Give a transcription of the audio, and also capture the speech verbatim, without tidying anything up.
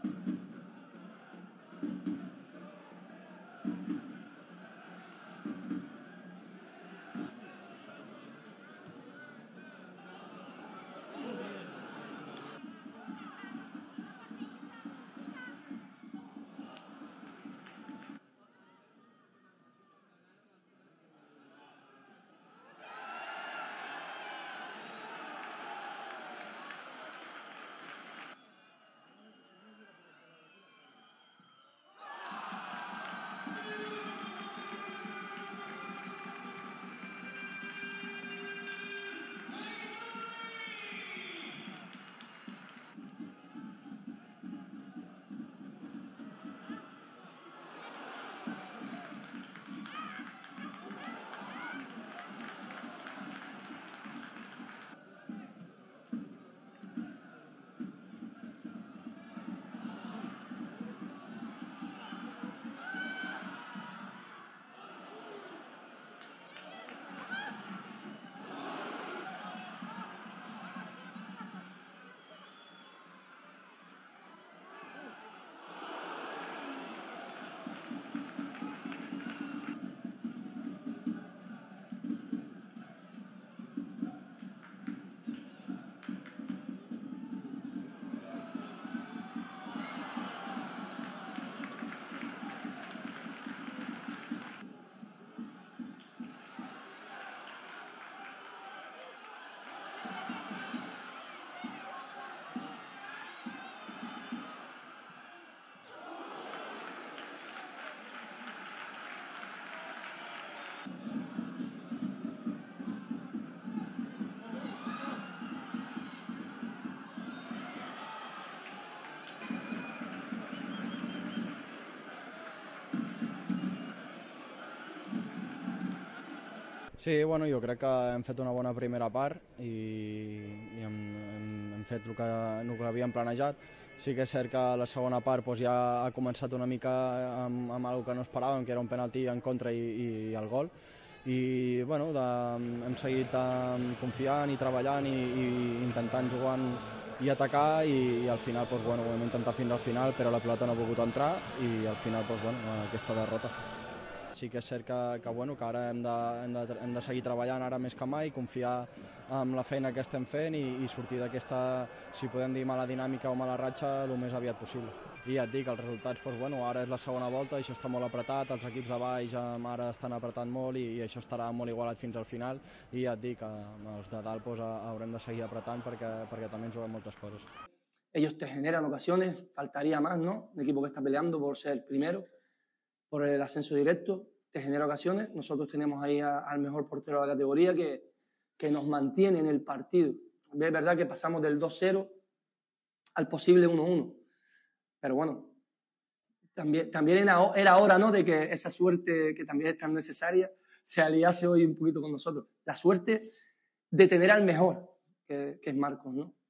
Sí, bueno, jo crec que hem fet una bona primera part i, i hem, hem, hem fet el que, el que havíem planejat. Sí que és cert que la segona part doncs, ja ha començat una mica amb, amb alguna que no esperàvem, que era un penalti en contra i, i el gol. I bueno, de, hem seguit um, confiant i treballant i, i intentant jugar i atacar i, i al final doncs, bueno, ho hem intentat fins al final, però la pilota no ha pogut entrar i al final doncs, bueno, aquesta derrota. Sí que és cert que, que, bueno, que ara hem de, hem, de, hem de seguir treballant ara més que mai, confiar en la feina que estem fent i, i sortir d'aquesta, si podem dir, mala dinàmica o mala ratxa el més aviat possible. I ja et dic, els resultats, doncs, bueno, ara és la segona volta, això està molt apretat, els equips de baix ara estan apretant molt i, i això estarà molt igualat fins al final i ja et dic, els de dalt doncs, haurem de seguir apretant perquè, perquè també ens juguem moltes coses. Ellos te generan ocasiones, faltaría más, ¿no? Un equipo que está peleando por ser primero, por el ascenso directo, te genera ocasiones. Nosotros tenemos ahí a, al mejor portero de la categoría que, que nos mantiene en el partido. Es verdad que pasamos del dos cero al posible uno uno. Pero bueno, también, también era hora, ¿no?, de que esa suerte, que también es tan necesaria, se aliase hoy un poquito con nosotros. La suerte de tener al mejor, que, que es Marcos, ¿no?